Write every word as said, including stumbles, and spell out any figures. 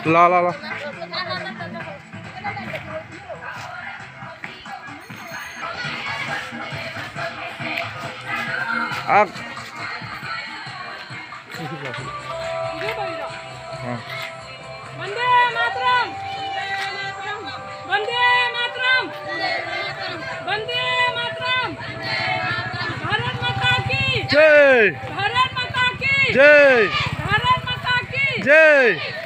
ला ला ला आप वंदे मातरम, वंदे मातरम, वंदे मातरम, भारत माता की जय, भारत माता की जय, भारत माता की जय।